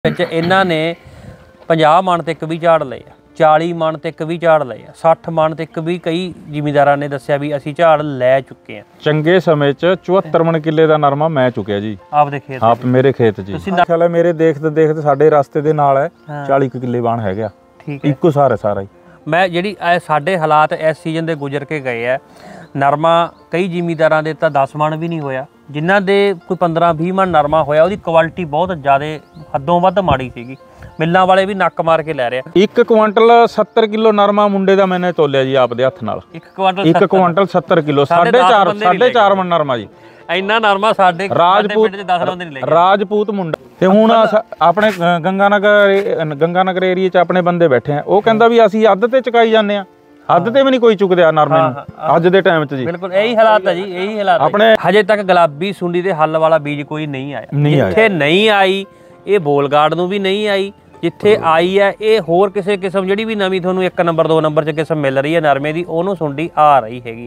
ਇਹਨਾਂ ਨੇ 50 ਮਣ ਤੇ ਇੱਕ ਵੀ ਝਾੜ ਲਏ ਆ, 40 ਮਣ ਤੇ ਇੱਕ ਵੀ ਝਾੜ ਲਏ ਆ, 60 ਮਣ ਤੇ ਇੱਕ ਵੀ ਕਈ ਜ਼ਿਮੀਂਦਾਰਾਂ ਨੇ ਦੱਸਿਆ ਵੀ ਅਸੀਂ ਝਾੜ ਲੈ ਚੁੱਕੇ ਆ। ਚੰਗੇ ਸਮੇਂ 'ਚ 74 ਮਣ ਕਿੱਲੇ ਦਾ ਨਰਮਾ ਮੈਂ ਚੁੱਕਿਆ ਜੀ ਆਪਦੇ ਖੇਤ। ਆਪ ਮੇਰੇ ਖੇਤ 'ਚ ਜੀ ਖਿਆਲ ਹੈ ਮੇਰੇ ਦੇਖਦੇ ਸਾਡੇ ਰਸਤੇ ਦੇ ਨਾਲ ਹੈ 40 ਕਿੱਲੇ ਬਾਣ ਹੈਗਾ। ਠੀਕ ਹੈ, ਇੱਕੋ ਸਾਰਾ ਹੀ। ਮੈਂ ਜਿਹੜੀ ਸਾਡੇ ਹਾਲਾਤ ਇਸ ਸੀਜ਼ਨ ਦੇ ਗੁਜ਼ਰ ਕੇ ਗਏ ਆ, ਨਰਮਾ ਕਈ ਜ਼ਿਮੀਂਦਾਰਾਂ ਦੇ ਤਾਂ 10 ਮਣ ਵੀ ਨਹੀਂ ਹੋਇਆ, ਜਿਨ੍ਹਾਂ ਦੇ ਕੋਈ 15-20 ਮਣ ਨਰਮਾ ਹੋਇਆ ਉਹਦੀ ਕੁਆਲਿਟੀ ਬਹੁਤ ਜ਼ਿਆਦਾ ਹੱਦੋਂ ਵੱਧ ਮਾੜੀ ਸੀਗੀ। ਮਿੱਲਾਂ ਵਾਲੇ ਵੀ ਨੱਕ ਮਾਰ ਕੇ ਲੈ ਰਹੇ ਆ। 1 ਕੁਇੰਟਲ 70 ਕਿਲੋ ਨਰਮਾ ਮੁੰਡੇ ਦਾ ਮੈਨੇ ਤੋਲਿਆ ਜੀ ਆਪਦੇ ਹੱਥ ਨਾਲ। 1 ਕੁਇੰਟਲ 70 ਕਿਲੋ 4.5 ਮਣ ਨਰਮਾ ਜੀ। ਇੰਨਾ ਨਰਮਾ ਸਾਡੇ ਰਾਜਪੂਤ 10 ਬੰਦੇ ਨਹੀਂ ਲੈ ਗਏ। ਰਾਜਪੂਤ ਮੁੰਡਾ ਤੇ ਹੁਣ ਆਪਣੇ ਗੰਗਾਨਗਰ ਏਰੀਆ 'ਚ ਆਪਣੇ ਬੰਦੇ ਬੈਠੇ ਆ, ਉਹ ਕਹਿੰਦਾ ਵੀ ਅਸੀਂ ਅੱਧ ਤੇ ਚੁਕਾਈ ਜਾਂਦੇ ਆ, ਅੱਧ ਤੇ ਵੀ ਨਹੀਂ ਕੋਈ ਚੁੱਕਦਿਆ ਨਰਮੇ ਨੂੰ ਅੱਜ ਦੇ ਟਾਈਮ 'ਚ ਜੀ। ਬਿਲਕੁਲ ਇਹੀ ਹਾਲਾਤ ਹੈ ਜੀ, ਇਹੀ ਹਾਲਾਤ ਆਪਣੇ। ਹਜੇ ਤੱਕ ਗੁਲਾਬੀ ਸੁੰਡੀ ਦੇ ਹੱਲ ਵਾਲਾ ਬੀਜ ਕੋਈ ਨਹੀਂ ਆਇਆ। ਜਿੱਥੇ ਨਹੀਂ ਆਈ ਇਹ ਬੋਲਗਾਰਡ ਨੂੰ ਵੀ ਨਹੀਂ ਆਈ, ਜਿੱਥੇ ਆਈ ਹੈ ਇਹ ਹੋਰ ਕਿਸੇ ਕਿਸਮ ਜਿਹੜੀ ਵੀ ਨਵੀਂ ਤੁਹਾਨੂੰ 1 ਨੰਬਰ 2 ਨੰਬਰ 'ਚ ਕਿਸਮ ਮਿਲ ਰਹੀ ਹੈ ਨਰਮੇ ਦੀ, ਉਹਨੂੰ ਸੁੰਡੀ ਆ ਰਹੀ ਹੈਗੀ।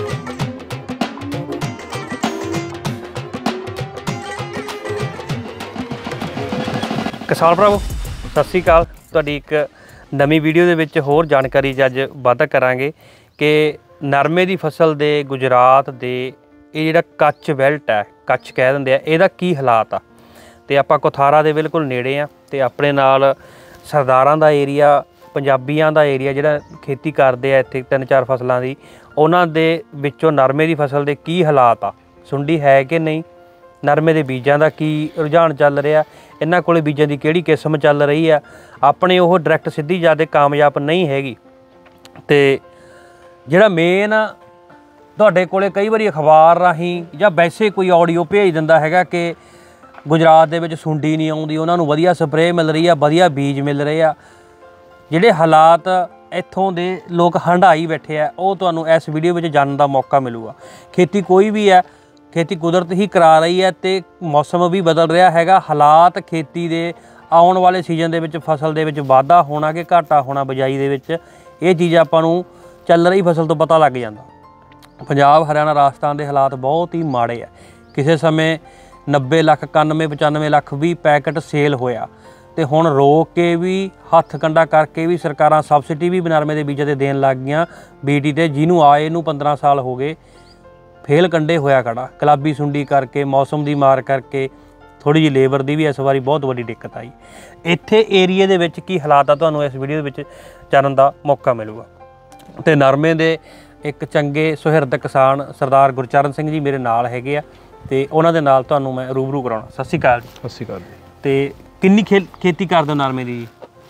ਕਿਸਾਨ ਭਰਾਵੋ ਸਤਿ ਸ਼੍ਰੀ ਅਕਾਲ। ਤੁਹਾਡੀ ਇੱਕ ਨਵੀਂ ਵੀਡੀਓ ਦੇ ਵਿੱਚ ਹੋਰ ਜਾਣਕਾਰੀ 'ਚ ਅੱਜ ਵਾਧਾ ਕਰਾਂਗੇ ਕਿ ਨਰਮੇ ਦੀ ਫਸਲ ਦੇ ਗੁਜਰਾਤ ਦੇ ਇਹ ਜਿਹੜਾ ਕੱਛ ਬੈਲਟ ਹੈ, ਕੱਛ ਕਹਿ ਦਿੰਦੇ ਆ, ਇਹਦਾ ਕੀ ਹਾਲਾਤ ਆ। ਤੇ ਆਪਾਂ ਕੋਥਾਰਾ ਦੇ ਬਿਲਕੁਲ ਨੇੜੇ ਆ ਤੇ ਆਪਣੇ ਨਾਲ ਸਰਦਾਰਾਂ ਦਾ ਏਰੀਆ, ਪੰਜਾਬੀਆਂ ਦਾ ਏਰੀਆ ਜਿਹੜਾ ਖੇਤੀ ਕਰਦੇ ਆ ਇੱਥੇ 3-4 ਫਸਲਾਂ ਦੀ, ਉਹਨਾਂ ਦੇ ਵਿੱਚੋਂ ਨਰਮੇ ਦੀ ਫਸਲ ਦੇ ਕੀ ਹਾਲਾਤ ਆ, ਸੁੰਡੀ ਹੈ ਕਿ ਨਹੀਂ, ਨਰਮੇ ਦੇ ਬੀਜਾਂ ਦਾ ਕੀ ਰੁਝਾਨ ਚੱਲ ਰਿਹਾ, ਇਹਨਾਂ ਕੋਲੇ ਬੀਜਾਂ ਦੀ ਕਿਹੜੀ ਕਿਸਮ ਚੱਲ ਰਹੀ ਆ। ਆਪਣੇ ਉਹ ਡਾਇਰੈਕਟ ਸਿੱਧੀ ਜ਼ਿਆਦਾ ਕਾਮਯਾਬ ਨਹੀਂ ਹੈਗੀ। ਤੇ ਜਿਹੜਾ ਮੇਨ ਤੁਹਾਡੇ ਕੋਲੇ ਕਈ ਵਾਰੀ ਅਖਬਾਰ ਰਾਹੀਂ ਜਾਂ ਵੈਸੇ ਕੋਈ ਆਡੀਓ ਭੇਜ ਦਿੰਦਾ ਹੈਗਾ ਕਿ ਗੁਜਰਾਤ ਦੇ ਵਿੱਚ ਸੁੰਡੀ ਨਹੀਂ ਆਉਂਦੀ, ਉਹਨਾਂ ਨੂੰ ਵਧੀਆ ਸਪਰੇਅ ਮਿਲ ਰਹੀ ਆ, ਵਧੀਆ ਬੀਜ ਮਿਲ ਰਹੇ ਆ। ਜਿਹੜੇ ਹਾਲਾਤ ਇੱਥੋਂ ਦੇ ਲੋਕ ਹੰਢਾਈ ਬੈਠੇ ਆ ਉਹ ਤੁਹਾਨੂੰ ਇਸ ਵੀਡੀਓ ਵਿੱਚ ਜਾਣਨ ਦਾ ਮੌਕਾ ਮਿਲੂਗਾ। ਖੇਤੀ ਕੋਈ ਵੀ ਹੈ, ਖੇਤੀ ਕੁਦਰਤ ਹੀ ਕਰਾ ਰਹੀ ਹੈ ਤੇ ਮੌਸਮ ਵੀ ਬਦਲ ਰਿਹਾ ਹੈਗਾ। ਹਾਲਾਤ ਖੇਤੀ ਦੇ ਆਉਣ ਵਾਲੇ ਸੀਜ਼ਨ ਦੇ ਵਿੱਚ ਫਸਲ ਦੇ ਵਿੱਚ ਵਾਧਾ ਹੋਣਾ ਕਿ ਘਾਟਾ ਹੋਣਾ ਬਿਜਾਈ ਦੇ ਵਿੱਚ, ਇਹ ਚੀਜ਼ ਆਪਾਂ ਨੂੰ ਚੱਲ ਰਹੀ ਫਸਲ ਤੋਂ ਪਤਾ ਲੱਗ ਜਾਂਦਾ। ਪੰਜਾਬ, ਹਰਿਆਣਾ, ਰਾਜਸਥਾਨ ਦੇ ਹਾਲਾਤ ਬਹੁਤ ਹੀ ਮਾੜੇ ਆ। ਕਿਸੇ ਸਮੇਂ 90 ਲੱਖ 91-95 ਲੱਖ ਵੀ ਪੈਕਟ ਸੇਲ ਹੋਇਆ ਤੇ ਹੁਣ ਰੋਕ ਕੇ ਵੀ ਹੱਥ ਕੰਡਾ ਕਰਕੇ ਵੀ ਸਰਕਾਰਾਂ ਸਬਸਿਡੀ ਵੀ ਨਰਮੇ ਦੇ ਬੀਜਾਂ 'ਤੇ ਦੇਣ ਲੱਗ ਗਈਆਂ। ਬੀਟੀ ਤੇ ਜਿਹਨੂੰ ਆਏ ਨੂੰ 15 ਸਾਲ ਹੋ ਗਏ, ਫੇਲ ਕੰਡੇ ਹੋਇਆ ਖੜਾ ਗੁਲਾਬੀ ਸੁੰਡੀ ਕਰਕੇ, ਮੌਸਮ ਦੀ ਮਾਰ ਕਰਕੇ, ਥੋੜ੍ਹੀ ਜਿਹੀ ਲੇਬਰ ਦੀ ਵੀ ਇਸ ਵਾਰੀ ਬਹੁਤ ਵੱਡੀ ਦਿੱਕਤ ਆਈ। ਇੱਥੇ ਏਰੀਏ ਦੇ ਵਿੱਚ ਕੀ ਹਾਲਾਤ ਆ ਤੁਹਾਨੂੰ ਇਸ ਵੀਡੀਓ ਦੇ ਵਿੱਚ ਜਾਣਨ ਦਾ ਮੌਕਾ ਮਿਲੂਗਾ। ਤੇ ਨਰਮੇ ਦੇ ਇੱਕ ਚੰਗੇ ਸੁਹਿਰਦ ਕਿਸਾਨ ਸਰਦਾਰ ਗੁਰਚਰਨ ਸਿੰਘ ਜੀ ਮੇਰੇ ਨਾਲ ਹੈਗੇ ਆ ਤੇ ਉਹਨਾਂ ਦੇ ਨਾਲ ਤੁਹਾਨੂੰ ਮੈਂ ਰੂਬਰੂ ਕਰਾਉਣਾ। ਸਤਿ ਸ਼੍ਰੀ ਅਕਾਲ ਜੀ। ਸਤਿ ਸ਼੍ਰੀ ਅਕਾਲ ਜੀ। ਤੇ ਕਿੰਨੀ ਖੇਤੀ ਕਰਦੇ ਹੋ ਨਰਮੇ ਦੀ?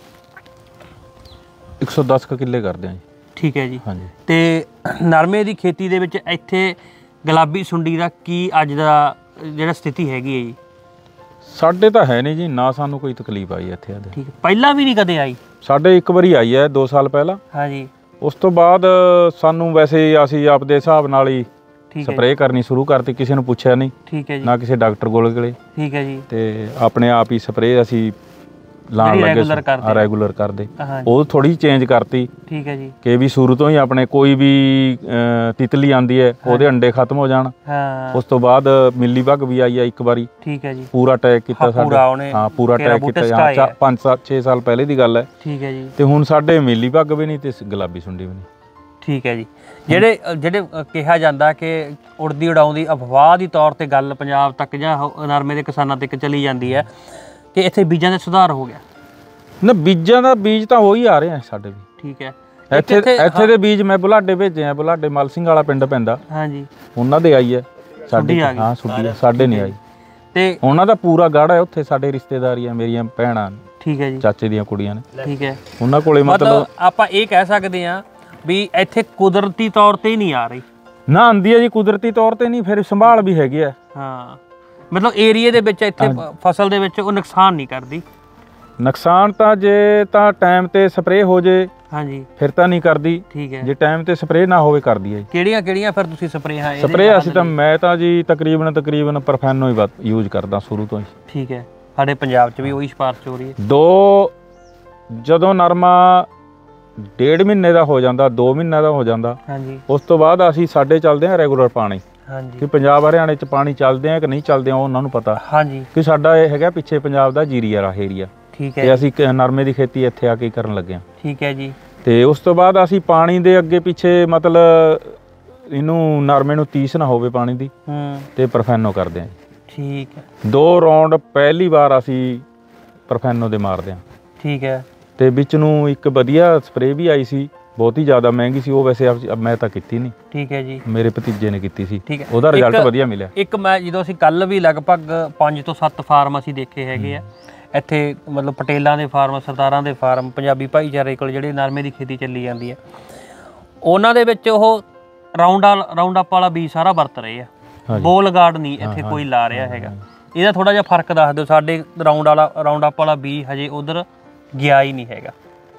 110 ਕਿੱਲੇ ਕਰਦੇ ਹਾਂ ਜੀ। ਠੀਕ ਹੈ ਜੀ। ਹਾਂਜੀ। ਤੇ ਨਰਮੇ ਦੀ ਖੇਤੀ ਦੇ ਵਿੱਚ ਇੱਥੇ ਗੁਲਾਬੀ ਸੁੰਡੀ ਦਾ ਕੀ ਅੱਜ ਦਾ ਜਿਹੜਾ ਸਥਿਤੀ ਹੈਗੀ ਹੈ ਜੀ? ਸਾਡੇ ਤਾਂ ਹੈ ਨਹੀਂ ਜੀ, ਨਾ ਸਾਨੂੰ ਕੋਈ ਤਕਲੀਫ ਆਈ ਇੱਥੇ। ਠੀਕ ਹੈ, ਪਹਿਲਾਂ ਵੀ ਨਹੀਂ ਕਦੇ ਆਈ? ਸਾਡੇ ਇੱਕ ਵਾਰੀ ਆਈ ਹੈ 2 ਸਾਲ ਪਹਿਲਾਂ। ਹਾਂਜੀ। ਉਸ ਤੋਂ ਬਾਅਦ ਸਾਨੂੰ ਵੈਸੇ ਅਸੀਂ ਆਪਦੇ ਹਿਸਾਬ ਨਾਲ ਹੀ ਸਪਰੇਅ ਕਰਨੀ ਸ਼ੁਰੂ ਕਰਤੀ, ਕਿਸੇ ਨੂੰ ਪੁੱਛਿਆ ਨਹੀਂ। ਠੀਕ ਹੈ ਜੀ। ਨਾ ਕਿਸੇ ਡਾਕਟਰ ਕੋਲ ਗਏ। ਠੀਕ ਹੈ ਜੀ। ਤੇ ਆਪਣੇ ਆਪ ਹੀ ਸਪਰੇਅ ਅਸੀਂ ਲਾਉਣ ਲੱਗੇ, ਰੈਗੂਲਰ ਕਰਦੇ। ਉਹ ਥੋੜੀ ਚੇਂਜ ਕਰਤੀ। ਠੀਕ ਹੈ ਜੀ। ਕਿ ਵੀ ਸ਼ੁਰੂ ਤੋਂ ਹੀ ਆਪਣੇ ਕੋਈ ਵੀ ਤਿਤਲੀ ਆਂਦੀ ਹੈ ਉਹਦੇ ਅੰਡੇ ਖਤਮ ਹੋ ਜਾਣ। ਉਸ ਤੋਂ ਬਾਅਦ ਮਿੱਲੀ ਬੱਗ ਵੀ ਆਈ ਹੈ ਇੱਕ ਵਾਰੀ। ਠੀਕ ਹੈ ਜੀ। ਪੂਰਾ ਅਟੈਕ ਕੀਤਾ ਸਾਡੇ। ਹਾਂ, ਪੂਰਾ ਅਟੈਕ ਕੀਤਾ। 5-6 ਸਾਲ ਪਹਿਲੇ ਦੀ ਗੱਲ ਹੈ। ਠੀਕ ਹੈ ਜੀ। ਤੇ ਹੁਣ ਸਾਡੇ ਮਿੱਲੀ ਬੱਗ ਵੀ ਨਹੀਂ ਤੇ ਗੁਲਾਬੀ ਸੁੰਡੀ ਵੀ ਨਹੀਂ। ਠੀਕ ਹੈ ਜੀ। ਜਿਹੜੇ ਕਿਹਾ ਜਾਂਦਾ ਕਿ ਉੜਦੀ ਉਡਾਉਂਦੀ ਅਫਵਾਹ ਦੀ ਤੌਰ ਤੇ ਗੱਲ ਪੰਜਾਬ ਤੱਕ ਜਾਂ ਨਰਮੇ ਦੇ ਕਿਸਾਨਾਂ ਤੱਕ ਚਲੀ ਜਾਂਦੀ ਹੈ ਕਿ ਇੱਥੇ ਬੀਜਾਂ ਦੇ ਸੁਧਾਰ ਹੋ ਗਿਆ ਨਾ। ਬੀਜਾਂ ਦਾ ਬੀਜ ਤਾਂ ਹੋ ਹੀ ਆ ਰਿਹਾ ਸਾਡੇ ਵੀ। ਠੀਕ ਹੈ। ਇੱਥੇ ਦੇ ਬੀਜ ਮੈਂ ਬੁਲਾਡੇ ਭੇਜੇ ਆ, ਬੁਲਾਡੇ ਮਲ ਸਿੰਘ ਵਾਲਾ ਪਿੰਡ ਪੈਂਦਾ। ਹਾਂਜੀ। ਉਹਨਾਂ ਦੇ ਆਈ ਹੈ ਸਾਡੇ। ਹਾਂ, ਸੁੱਡੀ ਸਾਡੇ ਨਹੀਂ ਆਈ। ਤੇ ਉਹਨਾਂ ਦਾ ਪੂਰਾ ਗੜ ਹੈ ਉੱਥੇ, ਸਾਡੇ ਰਿਸ਼ਤੇਦਾਰੀ ਆ, ਮੇਰੀਆਂ ਭੈਣਾਂ। ਠੀਕ ਹੈ ਜੀ। ਚਾਚੇ ਦੀਆਂ ਕੁੜੀਆਂ ਨੇ। ਠੀਕ ਹੈ। ਉਹਨਾਂ ਕੋਲੇ ਮਤਲਬ ਆਪਾਂ ਇਹ ਕਹਿ ਸਕਦੇ ਹਾਂ ਵੀ ਇੱਥੇ ਕੁਦਰਤੀ ਤੌਰ ਤੇ ਹੀ ਨਹੀਂ ਆ ਰਹੀ ਨਾ। ਆਉਂਦੀ ਹੈ ਜੀ ਕੁਦਰਤੀ ਤੌਰ ਤੇ ਨਹੀਂ, ਫਿਰ ਸੰਭਾਲ ਵੀ ਹੈਗੀ ਆ। ਹਾਂ, ਮਤਲਬ ਏਰੀਏ ਦੇ ਵਿੱਚ ਇੱਥੇ ਫਸਲ ਦੇ ਵਿੱਚ ਉਹ ਨੁਕਸਾਨ ਨਹੀਂ ਕਰਦੀ। ਨੁਕਸਾਨ ਤਾਂ ਜੇ ਤਾਂ ਟਾਈਮ ਤੇ ਸਪਰੇਅ ਹੋ ਜੇ, ਹਾਂਜੀ, ਫਿਰ ਤਾਂ ਨਹੀਂ ਕਰਦੀ। ਠੀਕ ਹੈ। ਜੇ ਟਾਈਮ ਤੇ ਸਪਰੇਅ ਨਾ ਹੋਵੇ ਕਰਦੀ ਹੈ। ਕਿਹੜੀਆਂ ਫਿਰ ਤੁਸੀਂ ਸਪਰੇਅ? ਅਸੀਂ ਤਾਂ ਮੈਂ ਤਾਂ ਜੀ ਤਕਰੀਬਨ ਪਰਫੈਨੋ ਹੀ ਯੂਜ਼ ਕਰਦਾ ਸ਼ੁਰੂ ਤੋਂ ਹੀ। ਠੀਕ ਹੈ। ਸਾਡੇ ਪੰਜਾਬ 'ਚ ਵੀ ਉਹੀ ਸਿਫਾਰਿਸ਼ ਹੋ ਰਹੀ ਹੈ। ਜਦੋਂ ਨਰਮਾ 1.5 ਮਹੀਨੇ ਦਾ ਹੋ ਜਾਂਦਾ, 2 ਮਹੀਨੇ ਦਾ ਹੋ ਜਾਂਦਾ, ਹਾਂਜੀ, ਉਸ ਤੋਂ ਬਾਅਦ ਅਸੀਂ ਸਾਡੇ ਚੱਲਦੇ ਹਾਂ ਰੈਗੂਲਰ ਪਾਣੀ। ਹਾਂਜੀ ਕਿ ਪੰਜਾਬ ਹਰਿਆਣੇ ਚ ਪਾਣੀ ਚੱਲਦੇ ਆ ਕਿ ਨਹੀਂ ਚੱਲਦੇ ਆ, ਉਹਨਾਂ ਨੂੰ ਪਤਾ। ਹਾਂਜੀ ਕਿ ਸਾਡਾ ਇਹ ਹੈਗਾ ਪਿੱਛੇ ਪੰਜਾਬ ਦਾ ਜੀਰੀ ਵਾਲਾ ਏਰੀਆ, ਠੀਕ ਹੈ ਤੇ ਅਸੀਂ ਨਰਮੇ ਦੀ ਖੇਤੀ ਇੱਥੇ ਆ ਕੇ ਕਰਨ ਲੱਗੇ ਆ। ਠੀਕ ਹੈ ਜੀ। ਤੇ ਉਸ ਤੋਂ ਬਾਅਦ ਅਸੀਂ ਪਾਣੀ ਦੇ ਅੱਗੇ ਪਿੱਛੇ ਮਤਲਬ ਇਹਨੂੰ ਨਰਮੇ ਨੂੰ ਤੀਸ ਨਾ ਹੋਵੇ ਪਾਣੀ ਦੀ, ਤੇ ਪਰਫੈਨੋ ਕਰਦੇ ਆ। ਠੀਕ ਹੈ। 2 ਰਾਉਂਡ ਪਹਿਲੀ ਵਾਰ ਅਸੀਂ ਪਰਫੈਨੋ ਦੇ ਮਾਰਦੇ ਆ। ਠੀਕ ਹੈ। ਤੇ ਵਿੱਚ ਨੂੰ ਇੱਕ ਵਧੀਆ ਸਪਰੇਅ ਵੀ ਆਈ ਸੀ, ਬਹੁਤ ਹੀ ਜ਼ਿਆਦਾ ਮਹਿੰਗੀ ਸੀ ਉਹ, ਵੈਸੇ ਮੈਂ ਤਾਂ ਕੀਤੀ ਨਹੀਂ। ਠੀਕ ਹੈ ਜੀ। ਮੇਰੇ ਭਤੀਜੇ ਨੇ ਕੀਤੀ ਸੀ, ਠੀਕ ਹੈ। ਉਹਦਾ ਰਿਜ਼ਲਟ ਵਧੀਆ ਮਿਲਿਆ। ਇੱਕ ਮੈਂ ਜਦੋਂ ਅਸੀਂ ਕੱਲ ਵੀ ਲਗਭਗ 5 ਤੋਂ 7 ਫਾਰਮ ਅਸੀਂ ਦੇਖੇ ਹੈਗੇ ਆ ਇੱਥੇ, ਮਤਲਬ ਪਟੇਲਾਂ ਦੇ ਫਾਰਮ, ਸਰਦਾਰਾਂ ਦੇ ਫਾਰਮ, ਪੰਜਾਬੀ ਭਾਈਚਾਰੇ ਕੋਲ ਜਿਹੜੇ ਨਰਮੇ ਦੀ ਖੇਤੀ ਚੱਲੀ ਜਾਂਦੀ ਹੈ, ਉਹਨਾਂ ਦੇ ਵਿੱਚ ਉਹ ਰਾਉਂਡ ਅਪ ਵਾਲਾ ਬੀਜ ਸਾਰਾ ਵਰਤ ਰਹੇ ਆ। ਬੋਲ ਗਾਰਡ ਨਹੀਂ ਇੱਥੇ ਕੋਈ ਲਾ ਰਿਹਾ ਹੈਗਾ। ਇਹਦਾ ਥੋੜਾ ਜਿਹਾ ਫਰਕ ਦੱਸ ਦਿਓ। ਸਾਡੇ ਰਾਉਂਡ ਅਪ ਵਾਲਾ ਬੀਜ ਹਜੇ ਉਧਰ ਗਿਆ ਹੀ ਨਹੀਂ ਹੈਗਾ।